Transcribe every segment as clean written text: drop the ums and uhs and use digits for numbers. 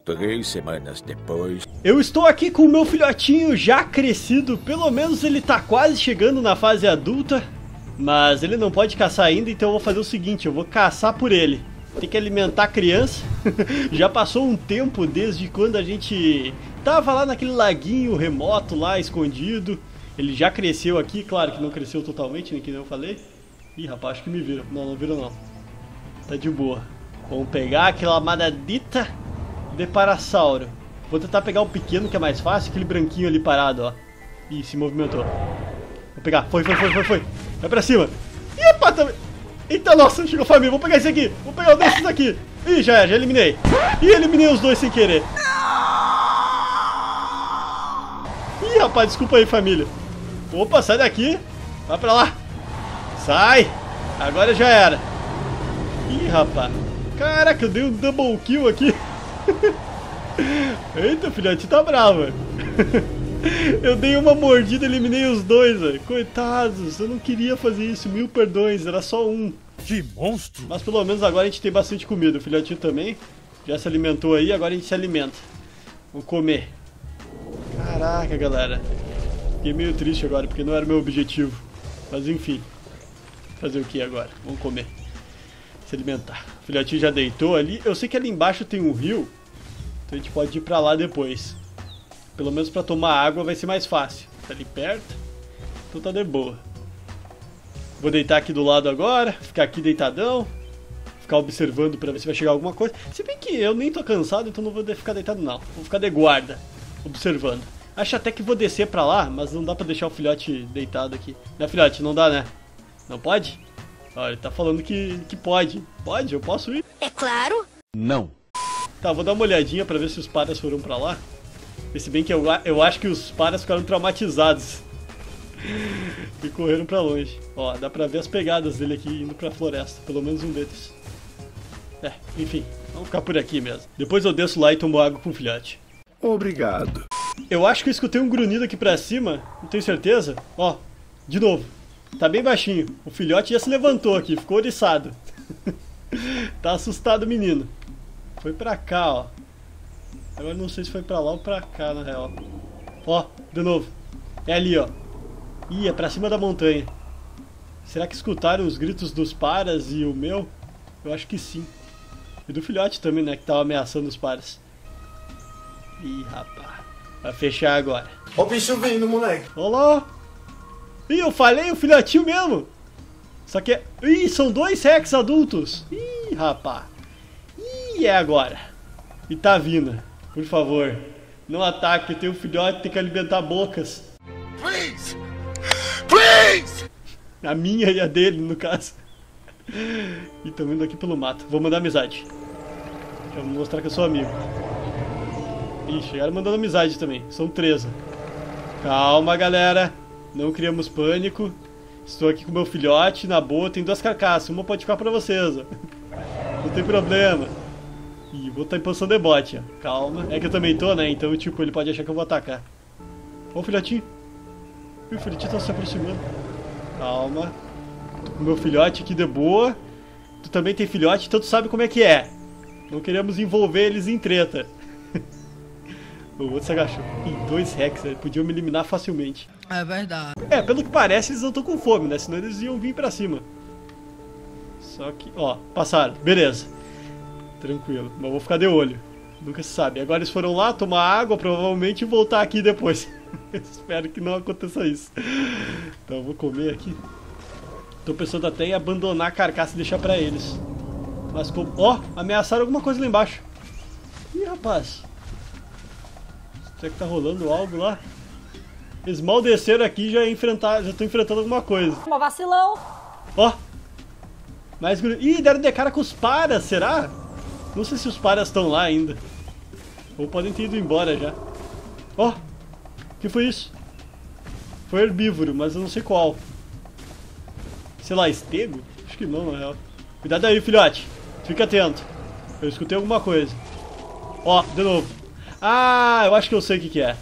3 semanas depois... Eu estou aqui com o meu filhotinho já crescido, pelo menos ele tá quase chegando na fase adulta, mas ele não pode caçar ainda, então eu vou fazer o seguinte, eu vou caçar por ele. Tem que alimentar a criança. Já passou um tempo desde quando a gente tava lá naquele laguinho remoto lá, escondido. Ele já cresceu aqui, claro que não cresceu totalmente, nem que eu falei. Ih, rapaz, acho que me viram. Não, não viram não. Tá de boa. Vamos pegar aquela madadita de parasauro. Vou tentar pegar o pequeno, que é mais fácil, aquele branquinho ali parado, ó. Ih, se movimentou. Vou pegar. Foi. Vai pra cima. Ih, pá, também. Eita, nossa, chegou a família. Vou pegar esse aqui. Vou pegar o desses aqui. Ih, já eliminei. Ih, eliminei os dois sem querer. Ih, rapaz, desculpa aí, família. Opa, sai daqui. Vai pra lá. Sai. Agora já era. Ih, rapaz. Caraca, eu dei um double kill aqui. Eita, filhote, tá bravo. Eu dei uma mordida e eliminei os dois, velho. Coitados, eu não queria fazer isso. 1000 perdões, era só um. Que monstro! Mas pelo menos agora a gente tem bastante comida. O filhotinho também já se alimentou aí, agora a gente se alimenta. Vamos comer. Caraca, galera. Fiquei meio triste agora, porque não era o meu objetivo. Mas enfim. Fazer o que agora? Vamos comer. Se alimentar. O filhotinho já deitou ali. Eu sei que ali embaixo tem um rio, então a gente pode ir pra lá depois. Pelo menos pra tomar água vai ser mais fácil. Tá ali perto. Então tá de boa. Vou deitar aqui do lado agora. Ficar aqui deitadão. Ficar observando pra ver se vai chegar alguma coisa. Se bem que eu nem tô cansado, então não vou ficar deitado não. Vou ficar de guarda. Observando. Acho até que vou descer pra lá, mas não dá pra deixar o filhote deitado aqui. Né, filhote? Não dá, né? Não pode? Olha, ele tá falando que pode. Pode? Eu posso ir? É claro. Não. Tá, vou dar uma olhadinha pra ver se os paras foram pra lá. Se bem que eu acho que os paras ficaram traumatizados e correram pra longe. Ó, dá pra ver as pegadas dele aqui indo pra floresta. Pelo menos um deles. É, enfim, vamos ficar por aqui mesmo. Depois eu desço lá e tomo água com o filhote. Obrigado. Eu acho que eu escutei um grunhido aqui pra cima. Não tenho certeza. Ó, de novo. Tá bem baixinho. O filhote já se levantou aqui, ficou oriçado. Tá assustado o menino. Foi pra cá, ó. Agora não sei se foi pra lá ou pra cá, na real. Ó, de novo. É ali, ó. Ih, é pra cima da montanha. Será que escutaram os gritos dos paras e o meu? Eu acho que sim. E do filhote também, né, que tava ameaçando os paras. Ih, rapaz. Vai fechar agora. Ó o bicho vindo, moleque. Olá. Ih, eu falei, o filhotinho mesmo. Só que... Ih, são 2 Rex adultos. Ih, rapaz. Ih, é agora. E tá vindo. Por favor, não ataque, tem um filhote, tem que alimentar bocas. Please! Please! A minha e a dele, no caso. E tamo indo aqui pelo mato. Vou mandar amizade. Já vou mostrar que eu sou amigo. Ih, chegaram mandando amizade também. São 13. Calma, galera. Não criamos pânico. Estou aqui com meu filhote, na boa. Tem 2 carcaças, uma pode ficar pra vocês. Ó. Não tem problema. Ih, vou estar em posição de bote, ó. Calma. É que eu também tô, né? Então, tipo, ele pode achar que eu vou atacar. Ó o filhotinho. Ih, o filhotinho tá se aproximando. Calma. Tô com meu filhote aqui de boa. Tu também tem filhote, então tu sabe como é que é. Não queremos envolver eles em treta. O outro se agachou. Ih, 2 Rex, né? Podiam me eliminar facilmente. É verdade. É, pelo que parece, eles não estão com fome, né? Senão eles iam vir pra cima. Só que, ó, passaram. Beleza. Tranquilo, mas vou ficar de olho. Nunca se sabe. Agora eles foram lá tomar água, provavelmente, e voltar aqui depois. Espero que não aconteça isso. Então eu vou comer aqui. Tô pensando até em abandonar a carcaça e deixar pra eles. Mas como... Ó, ameaçaram alguma coisa lá embaixo. Ih, rapaz. Será que tá rolando algo lá? Eles mal desceram aqui e já estão enfrentando alguma coisa. Uma vacilão. Ó. Mais... Ih, deram de cara com os paras, será? Não sei se os paras estão lá ainda. Ou podem ter ido embora já. Ó. O que foi isso? Foi herbívoro, mas eu não sei qual. Sei lá, estego? Acho que não, na real. Cuidado aí, filhote. Fica atento. Eu escutei alguma coisa. Ó, de novo. Ah, eu acho que eu sei o que é.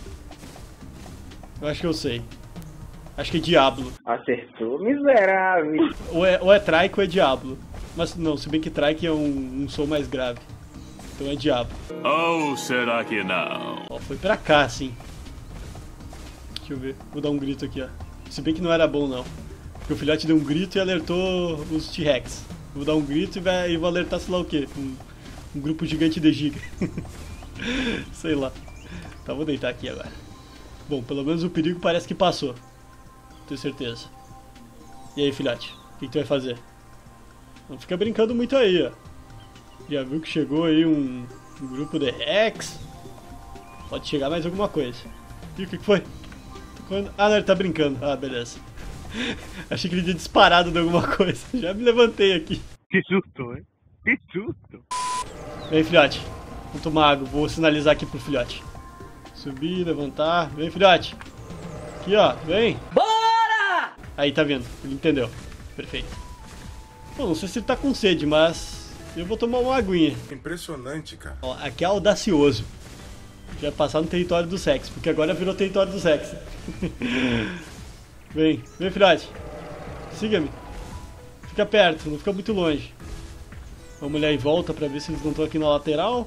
Eu acho que eu sei. Acho que é Diablo. Acertou, miserável. Ou é Trike ou é Diablo. Mas não, se bem que Trike é um som mais grave. Então é diabo. Ou será que não? Ó, foi pra cá, sim. Deixa eu ver. Vou dar um grito aqui, ó. Se bem que não era bom, não. Porque o filhote deu um grito e alertou os T-Rex. Vou dar um grito e vou alertar sei lá o quê. Um grupo gigante de giga. Sei lá. Tá, vou deitar aqui agora. Bom, pelo menos o perigo parece que passou. Tenho certeza. E aí, filhote? O que tu vai fazer? Não fica brincando muito aí, ó. Já viu que chegou aí um grupo de Rex? Pode chegar mais alguma coisa. E o que foi? Ah, não, ele tá brincando. Ah, beleza. Achei que ele tinha disparado de alguma coisa. Já me levantei aqui. Que susto, hein? Que susto. Vem, filhote. Vou tomar água. Vou sinalizar aqui pro filhote. Subir, levantar. Vem, filhote. Aqui, ó. Vem. Bora! Aí, tá vendo. Ele entendeu. Perfeito. Bom, não sei se ele tá com sede, mas eu vou tomar uma aguinha. Impressionante, cara. Ó, aqui é audacioso. Já passar no território do sexo, porque agora virou território do sexo. Vem, filhote. Siga-me. Fica perto, não fica muito longe. Vamos olhar em volta pra ver se eles não estão aqui na lateral.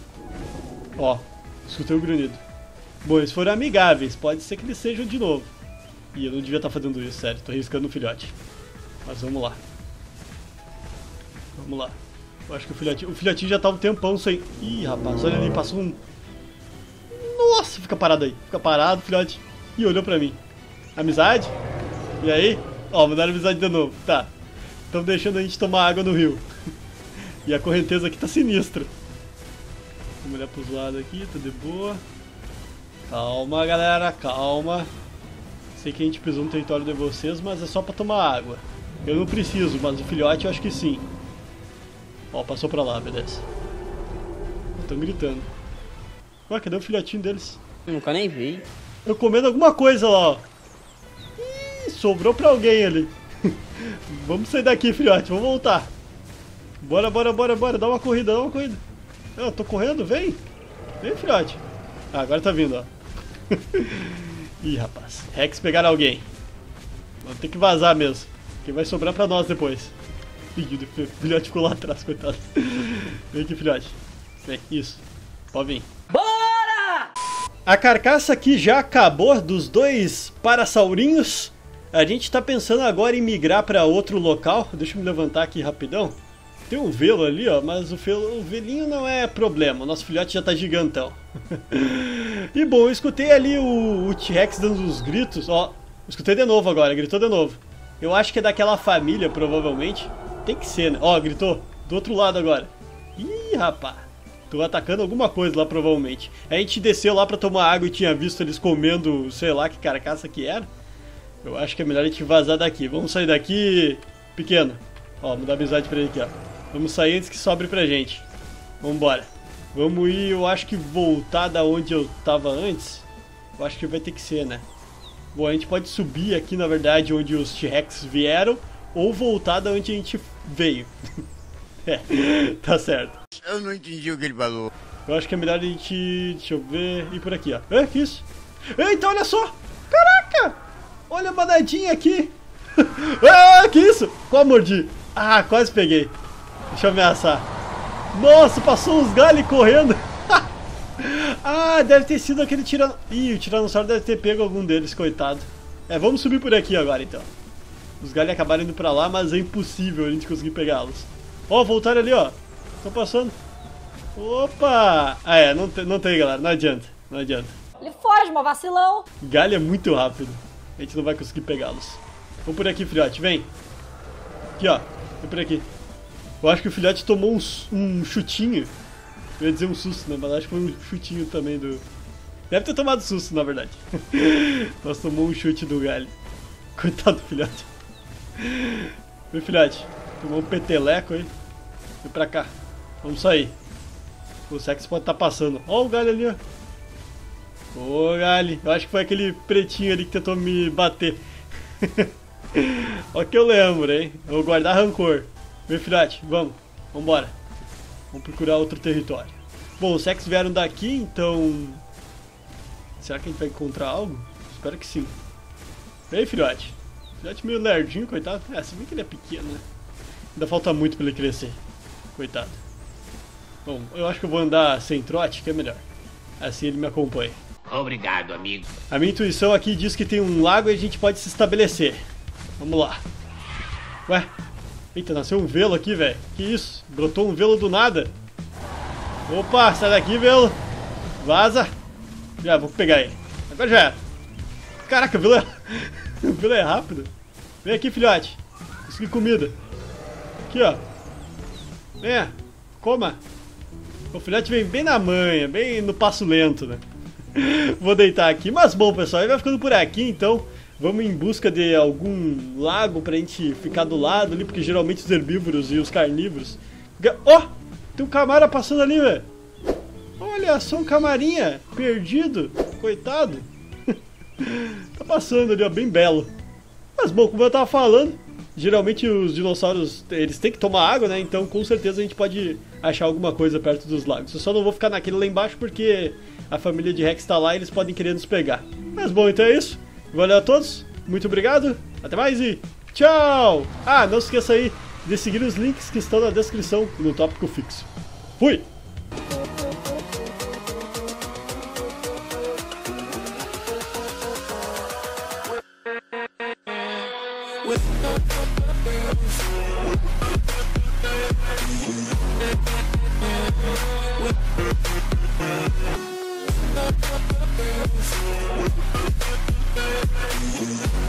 Ó, escutei o grunhido. Bom, eles foram amigáveis, pode ser que eles sejam de novo. Ih, eu não devia estar fazendo isso, sério, tô arriscando o filhote. Mas vamos lá. Vamos lá. Eu acho que o filhotinho já tá um tempão sem... Ih, rapaz, olha ali, passou um... Nossa, fica parado aí. Fica parado, filhote. E olhou pra mim. Amizade? E aí? Ó, mandaram amizade de novo. Tá. Estão deixando a gente tomar água no rio. E a correnteza aqui tá sinistra. Vamos olhar pros lados aqui, tá de boa. Calma, galera, calma. Sei que a gente pisou no território de vocês, mas é só pra tomar água. Eu não preciso, mas o filhote eu acho que sim. Ó, passou pra lá, beleza. Estão gritando. Ué, cadê o filhotinho deles? Nunca nem vi. Eu comendo alguma coisa lá, ó. Ih, sobrou pra alguém ali. Vamos sair daqui, filhote, vamos voltar. Bora, dá uma corrida, Eu tô correndo, vem. Vem, filhote. Ah, agora tá vindo, ó. Ih, rapaz, Rex pegaram alguém. Vamos ter que vazar mesmo, que vai sobrar pra nós depois. Ih, o filhote ficou lá atrás, coitado. Vem aqui, filhote. Vem, isso. Pode vir. Bora! A carcaça aqui já acabou dos dois parassaurinhos. A gente tá pensando agora em migrar pra outro local. Deixa eu me levantar aqui rapidão. Tem um velo ali, ó, mas o velinho não é problema. O nosso filhote já tá gigantão. E bom, eu escutei ali o T-Rex dando os gritos. Ó, escutei de novo agora, gritou de novo. Eu acho que é daquela família, provavelmente. Tem que ser, né? Ó, gritou do outro lado agora. Ih, rapaz. Tô atacando alguma coisa lá, provavelmente. A gente desceu lá pra tomar água e tinha visto eles comendo, sei lá que carcaça que era. Eu acho que é melhor a gente vazar daqui. Vamos sair daqui, pequeno. Ó, vou dar amizade pra ele aqui, ó. Vamos sair antes que sobre pra gente. Vambora. Vamos ir, eu acho que voltar da onde eu tava antes. Eu acho que vai ter que ser, né? Bom, a gente pode subir aqui, na verdade, onde os T-Rex vieram. Ou voltar da onde a gente veio. É, tá certo. Eu não entendi o que ele falou. Eu acho que é melhor a gente... Deixa eu ver... Ir por aqui, ó. É, que isso? Eita, olha só! Caraca! Olha a manadinha aqui! Ah, que isso? Quase mordi. Ah, quase peguei. Deixa eu ameaçar. Nossa, passou uns galhos correndo. Ah, deve ter sido aquele tiranossauro. Ih, o tiranossauro deve ter pego algum deles, coitado. É, vamos subir por aqui agora, então. Os galhos acabaram indo pra lá, mas é impossível a gente conseguir pegá-los. Ó, voltaram ali, ó. Tô passando. Opa! Ah, é, não tem, galera. Não adianta. Não adianta. Ele foge, uma vacilão. Galho é muito rápido. A gente não vai conseguir pegá-los. Vamos por aqui, filhote. Vem. Aqui, ó. Vem por aqui. Eu acho que o filhote tomou um chutinho. Eu ia dizer um susto, né? Mas acho que foi um chutinho também do... Deve ter tomado susto, na verdade. Nós tomou um chute do galho. Coitado do filhote. Vem, filhote. Tomou um peteleco aí. Vem pra cá. Vamos sair. O sexo pode estar passando. Ó o galho ali, ó. Ô, galho. Eu acho que foi aquele pretinho ali que tentou me bater. Ó que eu lembro, hein. Eu vou guardar rancor. Vem, filhote. Vamos. Vambora. Vamos procurar outro território. Bom, os sexos vieram daqui, então... Será que a gente vai encontrar algo? Espero que sim. Vem, filhote. Filhote meio lerdinho, coitado. É, se bem que ele é pequeno, né? Ainda falta muito pra ele crescer. Coitado. Bom, eu acho que eu vou andar sem trote, que é melhor. Assim ele me acompanha. Obrigado, amigo. A minha intuição aqui diz que tem um lago e a gente pode se estabelecer. Vamos lá. Ué? Eita, nasceu um velo aqui, velho. Que isso? Brotou um velo do nada. Opa, sai daqui, velo. Vaza. Já, vou pegar ele. Agora já era. Caraca, o velo é... o velo é rápido. Vem aqui, filhote. Consegui comida. Aqui, ó. Venha. Coma. O filhote vem bem na manha, bem no passo lento, né? Vou deitar aqui. Mas bom, pessoal, ele vai ficando por aqui, então. Vamos em busca de algum lago pra gente ficar do lado ali, porque geralmente os herbívoros e os carnívoros... Ó! Oh, tem um camara passando ali, velho. Olha só um camarinha perdido. Coitado. Tá passando ali, ó, bem belo. Mas bom, como eu tava falando, geralmente os dinossauros, eles têm que tomar água, né? Então com certeza a gente pode achar alguma coisa perto dos lagos. Eu só não vou ficar naquele lá embaixo porque a família de Rex tá lá e eles podem querer nos pegar. Mas bom, então é isso. Valeu a todos, muito obrigado, até mais e tchau! Ah, não se esqueça aí de seguir os links que estão na descrição e no tópico fixo. Fui! We'll be right back.